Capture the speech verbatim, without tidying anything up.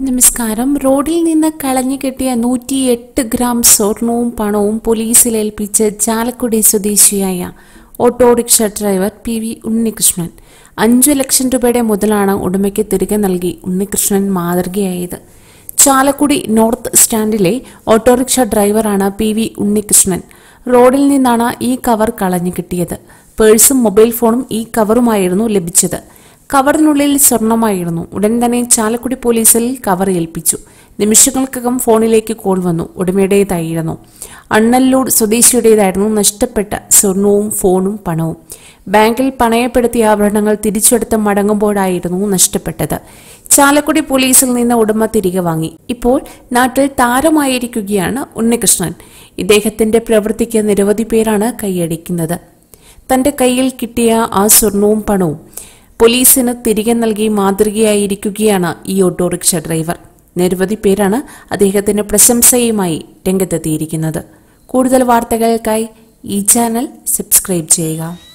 നമസ്കാരം. റോഡിൽ നിന്ന് കളഞ്ഞു കിട്ടിയ നൂറ്റിയെട്ട് ഗ്രാം സ്വർണവും പണവും പോലീസിൽ ഏൽപ്പിച്ച് ചാലക്കുടി സ്വദേശിയായ auto rickshaw driver P V Unnikrishnan അഞ്ചു ലക്ഷം രൂപയുടെ മുതലാണ് ഉടമയ്ക്ക് തിരികെ നൽകി ഉണ്ണികൃഷ്ണൻ മാതൃകയായത്. ചാലക്കുടി നോർത്ത് സ്റ്റാൻഡിലെ ഓട്ടോറിക്ഷ ഡ്രൈവറാണ് പി വി ഉണ്ണികൃഷ്ണൻ. റോഡിൽ നിന്നാണ് ഈ കവർ കളഞ്ഞു കിട്ടിയത്. പേഴ്സും മൊബൈൽ ഫോണും ഈ കവറുമായിരുന്നു ലഭിച്ചത്. കവറിനുള്ളിൽ സ്വർണമായിരുന്നു. ഉടൻ തന്നെ ചാലക്കുടി പോലീസിൽ കവർ ഏൽപ്പിച്ചു. നിമിഷങ്ങൾക്കകം ഫോണിലേക്ക് കോൾ വന്നു. ഉടമയുടേതായിരുന്നു. അണ്ണല്ലൂർ സ്വദേശിയുടേതായിരുന്നു നഷ്ടപ്പെട്ട സ്വർണവും ഫോണും പണവും. ബാങ്കിൽ പണയപ്പെടുത്തിയ ആഭരണങ്ങൾ തിരിച്ചെടുത്ത് മടങ്ങുമ്പോഴായിരുന്നു നഷ്ടപ്പെട്ടത്. ചാലക്കുടി പോലീസിൽ നിന്ന് ഉടമ തിരികെ വാങ്ങി. ഇപ്പോൾ നാട്ടിൽ താരമായിരിക്കുകയാണ് ഉണ്ണികൃഷ്ണൻ. ഇദ്ദേഹത്തിന്റെ പ്രവൃത്തിക്ക് നിരവധി പേരാണ് കൈയടിക്കുന്നത്. തന്റെ കയ്യിൽ കിട്ടിയ ആ സ്വർണവും പണവും പോലീസിന് തിരികെ നൽകി മാതൃകയായിരിക്കുകയാണ് ഈ ഓട്ടോറിക്ഷ ഡ്രൈവർ. നിരവധി പേരാണ് അദ്ദേഹത്തിന്റെ പ്രശംസയുമായി രംഗത്തെത്തിയിരിക്കുന്നത്. കൂടുതൽ വാർത്തകൾക്കായി ഈ ചാനൽ സബ്സ്ക്രൈബ് ചെയ്യുക.